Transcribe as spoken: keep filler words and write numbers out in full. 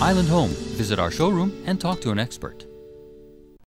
Island Home. Visit our showroom and talk to an expert.